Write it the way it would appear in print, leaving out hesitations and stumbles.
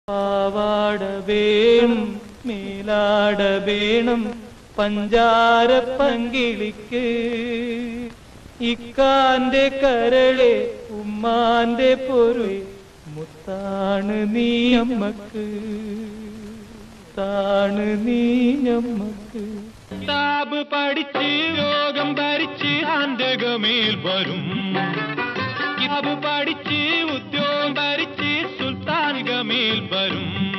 പാവാട വേണം മേലാട വേണം പഞ്ചാര പങ്കിളിക്ക് ഇക്കാന്റെ കരളെ ഉമ്മാന്റെ പൊരുളെ മുത്താണ് നീ അമ്മക്ക് താണ് നീ ഞമ്മക്ക് കിതാബ് പഠിച്ച് യോഗം ഭരിച്ച് ആന്തകമേൽ വരും കിതാബ് പഠിച്ച് ഉദ്യോഗം ഭരിച്ച് സുൽത്താൻ ഗമേൽ വരും